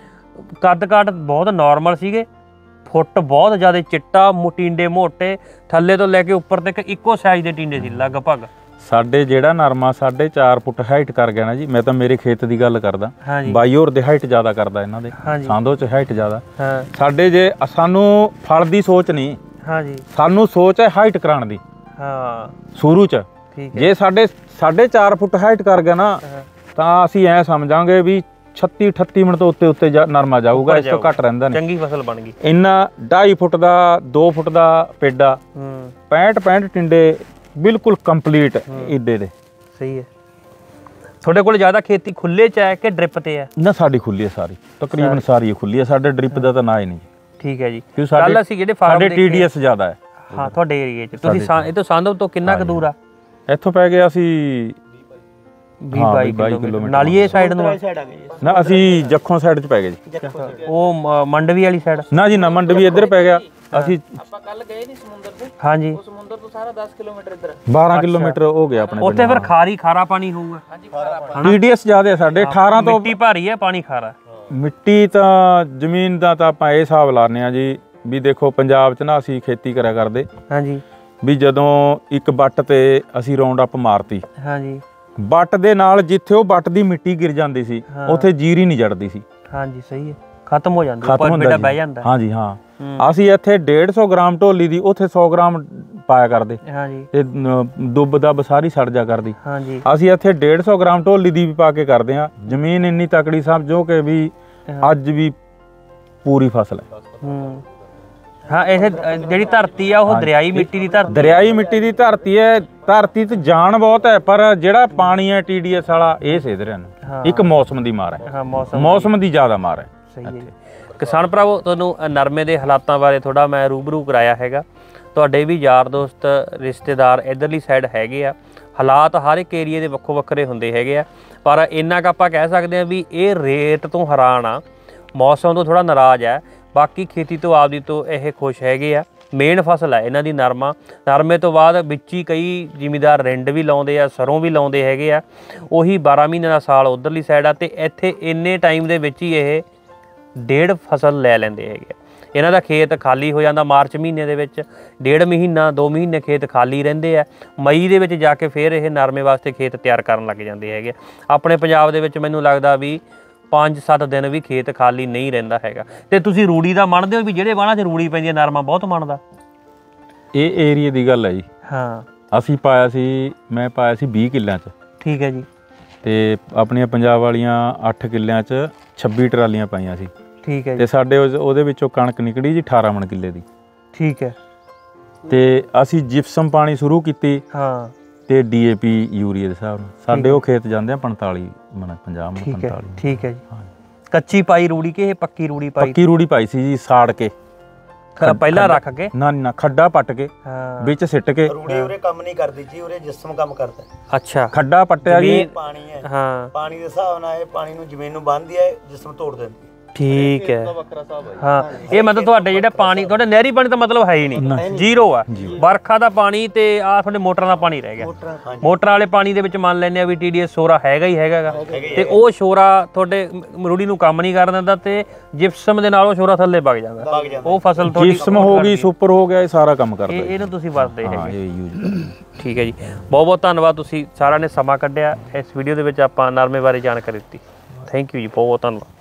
ਕੱਦ ਕਾਠ ਬਹੁਤ ਨਾਰਮਲ ਸੀਗੇ, ਫੁੱਟ ਬਹੁਤ ਜ਼ਿਆਦਾ ਚਿੱਟਾ, ਟਿੰਡੇ ਮੋਟੇ, ਥੱਲੇ ਤੋਂ ਲੈ ਕੇ ਉੱਪਰ ਤੱਕ ਇੱਕੋ ਸਾਈਜ਼ ਦੇ ਟਿੰਡੇ ਸੀ ਲਗਭਗ। ਸਾਡੇ ਜਿਹੜਾ ਨਰਮਾ 4.5 ਫੁੱਟ ਹਾਈਟ ਕਰ ਗਿਆ ਨਾ ਜੀ, ਮੈਂ ਤਾਂ ਮੇਰੇ ਖੇਤ ਦੀ ਗੱਲ ਕਰਦਾ, ਬਾਈ ਹੋਰ ਦੇ ਹਾਈਟ ਜ਼ਿਆਦਾ ਕਰਦਾ ਇਹਨਾਂ ਦੇ, ਸਾਂਦੋ 'ਚ ਹਾਈਟ ਜ਼ਿਆਦਾ। ਸਾਡੇ ਜੇ ਸਾਨੂੰ ਫਲ ਦੀ ਸੋਚ ਨਹੀਂ, ਸਾਨੂੰ ਸੋਚ ਹੈ ਹਾਈਟ ਕਰਾਉਣ ਦੀ। ਸ਼ੁਰੂ 'ਚ ਜੇ ਸਾਡੇ 4.5 ਫੁੱਟ ਹਾਈਟ ਕਰ ਗਿਆ ਨਾ ਤਾਂ ਅਸੀਂ ਐ ਸਮਝਾਂਗੇ ਵੀ 36-38 ਮਿੰਟ ਤੋਂ ਉੱਤੇ ਨਰਮਾ ਜਾਊਗਾ, ਇਸ ਤੋਂ ਘੱਟ ਰਹਿੰਦਾ ਨਹੀਂ। ਚੰਗੀ ਫਸਲ ਬਣ ਗਈ। ਇੰਨਾ 2.5 ਫੁੱਟ ਦਾ 2 ਫੁੱਟ ਦਾ ਪੇਡਾ 65 ਟਿੰਡੇ ਬਿਲਕੁਲ ਕੰਪਲੀਟ ਇੱਡੇ ਦੇ। ਸਹੀ ਹੈ। ਤੁਹਾਡੇ ਕੋਲ ਜ਼ਿਆਦਾ ਖੇਤੀ ਖੁੱਲੇ ਚ ਹੈ ਕਿ ਡ੍ਰਿਪ ਤੇ ਹੈ? ਨਾ ਸਾਡੀ ਖੁੱਲੀ ਹੈ ਸਾਰੀ, ਤਕਰੀਬਨ ਸਾਰੀ ਖੁੱਲੀ ਹੈ, ਸਾਡੇ ਡ੍ਰਿਪ ਦਾ ਤਾਂ ਨਾ ਹੀ ਨਹੀਂ। ਠੀਕ ਹੈ ਜੀ। ਕੱਲ ਅਸੀਂ ਜਿਹੜੇ ਸਾਡੇ TDS ਜ਼ਿਆਦਾ ਹੈ। ਹਾਂ ਤੁਹਾਡੇ ਏਰੀਏ ਚ। ਤੁਸੀਂ ਇਹ ਤੋਂ ਸੰਧਵ ਤੋਂ ਕਿੰਨਾ ਕੁ ਦੂਰ ਆ? ਇੱਥੋਂ ਪੈ ਗਿਆ ਅਸੀਂ 22 ਕਿਲੋਮੀਟਰ। ਨਾਲੀਏ ਸਾਈਡ ਨੂੰ ਨਾ, ਅਸੀਂ ਜੱਖੋਂ ਸਾਈਡ ਚ ਪੈ ਗਏ ਜੀ। ਉਹ ਮੰਡਵੀ ਵਾਲੀ ਸਾਈਡ? ਨਾ ਜੀ ਨਾ, ਮੰਡਵੀ ਇੱਧਰ ਪੈ ਗਿਆ। ਅਸੀਂ ਆਪਾਂ ਕੱਲ ਗਏ ਨਹੀਂ ਸਮੁੰਦਰ ਤੇ। ਹਾਂਜੀ। ਉਹ ਸਮੁੰਦਰ ਤੋਂ ਸਾਰਾ 10 ਕਿਲੋਮੀਟਰ ਇੱਧਰ 12 ਕਿਲੋਮੀਟਰ ਹੋ ਗਿਆ ਆਪਣੇ। ਉੱਥੇ ਫਿਰ ਖਾਰਾ ਪਾਣੀ ਹੋਊਗਾ? ਹਾਂਜੀ ਖਾਰਾ ਪਾਣੀ। TDS ਜ਼ਿਆਦਾ ਸਾਡੇ 18 ਤੋਂ। ਮਿੱਟੀ ਭਾਰੀ ਹੈ, ਪਾਣੀ ਖਾਰਾ? ਮਿੱਟੀ ਤਾਂ ਜ਼ਮੀਨ ਦਾ ਤਾਂ ਆਪਾਂ ਇਹ ਹਿਸਾਬ ਲਾਉਂਦੇ ਆ ਜੀ ਵੀ ਦੇਖੋ ਪੰਜਾਬ 'ਚ ਨਾ ਅਸੀਂ ਖੇਤੀ ਕਰਿਆ ਕਰਦੇ। ਹਾਂਜੀ। ਵੀ ਜਦੋਂ ਇੱਕ ਬੱਟ ਤੇ ਅਸੀਂ ਰਾਉਂਡ ਅਪ ਮਾਰਤੀ, ਹਾਂਜੀ, ਬੱਟ ਦੇ ਨਾਲ ਜਿੱਥੇ ਉਹ ਬੱਟ ਦੀ ਮਿੱਟੀ ਗਿਰ ਜਾਂਦੀ ਸੀ ਉੱਥੇ ਜੀਰੀ ਨਹੀਂ ਜੜਦੀ ਸੀ। ਹਾਂਜੀ ਸਹੀ ਹੈ, ਖਤਮ ਹੋ ਜਾਂਦੀ, ਉੱਪਰ ਬੇਟਾ ਬਹਿ ਜਾਂਦਾ। ਹਾਂਜੀ ਹਾਂ। ਅਸੀਂ ਇੱਥੇ 150 ਗ੍ਰਾਮ ਢੋਲੀ ਦੀ ਉੱਥੇ 100 ਗ੍ਰਾਮ ਪਾਇਆ ਕਰਦੇ। ਹਾਂਜੀ। ਤੇ ਦੁੱਬ ਦੱਬ ਸਾਰੀ ਸੜ ਜਾ ਕਰਦੀ। ਹਾਂਜੀ। ਅਸੀਂ ਇੱਥੇ 150 ਗ੍ਰਾਮ ਢੋਲੀ ਦੀ ਵੀ ਪਾ ਕੇ ਕਰਦੇ ਆ। ਜ਼ਮੀਨ ਇੰਨੀ ਤਕੜੀ ਸਮਝੋ ਕਿ ਵੀ ਅੱਜ ਵੀ ਪੂਰੀ ਫਸਲ ਹੈ। ਹਾਂ, ਇਹ ਜਿਹੜੀ ਧਰਤੀ ਆ ਉਹ ਦਰਿਆਈ ਮਿੱਟੀ ਦੀ ਧਰਤੀ। ਦਰਿਆਈ ਮਿੱਟੀ ਦੀ ਧਰਤੀ ਹੈ। ਧਰਤੀ ਤੇ ਜਾਨ ਬਹੁਤ ਹੈ, ਪਰ ਜਿਹੜਾ ਪਾਣੀ ਹੈ TDS ਵਾਲਾ ਇਹ ਸੇਧ ਰਿਹਾ ਨੂੰ। ਇੱਕ ਮੌਸਮ ਦੀ ਮਾਰ ਹੈ। ਹਾਂ, ਮੌਸਮ ਦੀ ਜ਼ਿਆਦਾ ਮਾਰ ਹੈ। ਸਹੀ ਹੈ। ਕਿਸਾਨ ਭਰਾਵੋ, ਤੁਹਾਨੂੰ ਨਰਮੇ ਦੇ ਹਾਲਾਤਾਂ ਬਾਰੇ ਥੋੜਾ ਮੈਂ ਰੂਬਰੂ ਕਰਾਇਆ ਹੈਗਾ। ਤੁਹਾਡੇ ਵੀ ਯਾਰ ਦੋਸਤ ਰਿਸ਼ਤੇਦਾਰ ਇਧਰਲੀ ਸਾਈਡ ਹੈਗੇ ਆ। ਹਾਲਾਤ ਹਰ ਇੱਕ ਏਰੀਏ ਦੇ ਵੱਖੋ ਵੱਖਰੇ ਹੁੰਦੇ ਹੈਗੇ ਆ, ਪਰ ਇੰਨਾ ਕੁ ਆਪਾਂ ਕਹਿ ਸਕਦੇ ਹਾਂ ਵੀ ਇਹ ਰੇਟ ਤੋਂ ਹੈਰਾਨ ਆ, ਮੌਸਮ ਤੋਂ ਥੋੜਾ ਨਾਰਾਜ਼ ਹੈ, ਬਾਕੀ ਖੇਤੀ ਤੋਂ ਆਪਦੀ ਤੋਂ ਇਹ ਖੁਸ਼ ਹੈਗੇ ਆ। ਮੇਨ ਫਸਲ ਹੈ ਇਹਨਾਂ ਦੀ ਨਰਮਾ। ਨਰਮੇ ਤੋਂ ਬਾਅਦ ਵਿੱਚ ਹੀ ਕਈ ਜ਼ਿਮੀਦਾਰ ਰਿੰਡ ਵੀ ਲਾਉਂਦੇ ਆ, ਸਰੋਂ ਵੀ ਲਾਉਂਦੇ ਹੈਗੇ ਆ। ਉਹੀ 12 ਮਹੀਨੇ ਦਾ ਸਾਲ ਉਧਰਲੀ ਸਾਈਡ ਆ, ਤੇ ਇੱਥੇ ਇੰਨੇ ਟਾਈਮ ਦੇ ਵਿੱਚ ਹੀ ਇਹ 1.5 ਫਸਲ ਲੈ ਲੈਂਦੇ ਹੈਗੇ ਆ। ਇਹਨਾਂ ਦਾ ਖੇਤ ਖਾਲੀ ਹੋ ਜਾਂਦਾ ਮਾਰਚ ਮਹੀਨੇ ਦੇ ਵਿੱਚ, 1.5 ਮਹੀਨਾ 2 ਮਹੀਨੇ ਖੇਤ ਖਾਲੀ ਰਹਿੰਦੇ ਆ। ਮਈ ਦੇ ਵਿੱਚ ਜਾ ਕੇ ਫਿਰ ਇਹ ਨਰਮੇ ਵਾਸਤੇ ਖੇਤ ਤਿਆਰ ਕਰਨ ਲੱਗ ਜਾਂਦੇ ਹੈਗੇ। ਆਪਣੇ ਪੰਜਾਬ ਦੇ ਵਿੱਚ ਮੈਨੂੰ ਲੱਗਦਾ ਵੀ 5-7 ਦਿਨ ਵੀ ਖੇਤ ਖਾਲੀ ਨਹੀਂ ਰਹਿੰਦਾ ਹੈਗਾ। ਤੇ ਤੁਸੀਂ ਰੂੜੀ ਦਾ ਮੰਨਦੇ ਹੋ ਵੀ ਜਿਹੜੇ ਬਾਣਾ 'ਚ ਰੂੜੀ ਪੈਂਦੀ ਹੈ ਨਰਮਾ ਬਹੁਤ ਮੰਨਦਾ? ਇਹ ਏਰੀਏ ਦੀ ਗੱਲ ਹੈ ਜੀ। ਹਾਂ। ਅਸੀਂ ਪਾਇਆ ਸੀ, ਮੈਂ ਪਾਇਆ ਸੀ 20 ਕਿੱਲਿਆਂ 'ਚ। ਠੀਕ ਹੈ ਜੀ। ਤੇ ਆਪਣੀਆਂ ਪੰਜਾਬ ਵਾਲੀਆਂ 8 ਕਿੱਲਿਆਂ 'ਚ 26 ਟਰਾਲੀਆਂ ਪਾਈਆਂ ਸੀ। ਠੀਕ ਹੈ ਜੀ। ਤੇ ਸਾਡੇ ਉਹਦੇ ਵਿੱਚੋਂ ਕਣਕ ਨਿਕਲੀ ਜੀ 18 ਮਣ ਕਿੱਲੇ ਦੀ। ਠੀਕ ਹੈ। ਤੇ ਅਸੀਂ ਜਿਪਸਮ ਪਾਣੀ ਸ਼ੁਰੂ ਕੀਤੀ। ਹਾਂ। ਤੇ DAP ਯੂਰੀਆ ਦੇ ਹਿਸਾਬ ਨਾਲ ਸਾਡੇ ਉਹ ਖੇਤ ਜਾਂਦੇ ਆ 45 ਮਣ 50 ਮਣ 45। ਠੀਕ ਹੈ ਜੀ। ਕੱਚੀ ਪਾਈ ਰੂੜੀ ਕਿ ਇਹ ਪੱਕੀ ਰੂੜੀ ਪਾਈ? ਪੱਕੀ ਰੂੜੀ ਪਾਈ ਸੀ ਜੀ, ਸਾੜ ਕੇ ਪਹਿਲਾਂ ਰੱਖ ਕੇ। ਨਾ ਖੱਡਾ ਪੱਟ ਕੇ ਵਿੱਚ ਸਿੱਟ ਕੇ। ਰੂੜੀ ਉਰੇ ਕੰਮ ਨਹੀਂ ਕਰਦੀ ਜੀ, ਉਰੇ ਜਿਸਮ ਕੰਮ ਕਰਦਾ। ਅੱਛਾ। ਖੱਡਾ ਪੱਟਿਆ ਜੀ। ਪਾਣੀ ਹੈ। ਹਾਂ। ਪਾਣੀ ਦੇ ਹਿਸਾਬ ਨਾਲ ਇਹ ਪਾਣੀ ਨੂੰ ਜ਼ਮੀਨ ਨੂੰ ਬੰਨ੍ਹਦੀ ਹੈ, ਜਿਸਮ ਤੋੜ ਦਿੰਦੀ ਹੈ। ਠੀਕ ਹੈ। ਹਾਂ, ਇਹ ਮਤਲਬ ਤੁਹਾਡੇ ਜਿਹੜਾ ਪਾਣੀ, ਤੁਹਾਡੇ ਨਹਿਰੀ ਪਾਣੀ ਦਾ ਮਤਲਬ ਹੈ ਹੀ ਨਹੀਂ, ਜ਼ੀਰੋ ਆ। ਵਰਖਾ ਦਾ ਪਾਣੀ ਤੇ ਆ ਤੁਹਾਡੇ ਮੋਟਰਾਂ ਦਾ ਪਾਣੀ ਰਹਿ ਗਿਆ। ਮੋਟਰਾਂ ਵਾਲੇ ਪਾਣੀ ਦੇ ਵਿੱਚ ਮੰਨ ਲੈਂਦੇ ਆ ਵੀ TDS ਸ਼ੋਰਾ ਹੈਗਾ ਹੀ ਹੈਗਾ, ਤੇ ਉਹ ਸ਼ੋਰਾ ਤੁਹਾਡੇ ਰੂੜੀ ਨੂੰ ਕੰਮ ਨਹੀਂ ਕਰ ਦਿੰਦਾ, ਤੇ ਜਿਪਸਮ ਦੇ ਨਾਲ ਉਹ ਸ਼ੋਰਾ ਥੱਲੇ ਵਗ ਜਾਂਦਾ। ਉਹ ਫਸਲ ਤੁਹਾਡੀ ਜਿਪਸਮ ਹੋ ਗਈ, ਸੁਪਰ ਹੋ ਗਿਆ, ਇਹ ਸਾਰਾ ਕੰਮ ਕਰਦਾ। ਇਹਨੂੰ ਤੁਸੀਂ ਵਰਤਦੇ ਹੈਗੇ। ਹਾਂ, ਇਹ ਯੂਜ਼। ਠੀਕ ਹੈ ਜੀ, ਬਹੁਤ ਬਹੁਤ ਧੰਨਵਾਦ, ਤੁਸੀਂ ਸਾਰਿਆਂ ਨੇ ਸਮਾਂ ਕੱਢਿਆ। ਇਸ ਵੀਡੀਓ ਦੇ ਵਿੱਚ ਆਪਾਂ ਨਰਮੇ ਬਾਰੇ ਜਾਣਕਾਰੀ ਦਿੱਤੀ। ਥੈਂਕ ਯੂ ਜੀ, ਬਹੁਤ ਬਹੁਤ ਧੰਨਵਾਦ।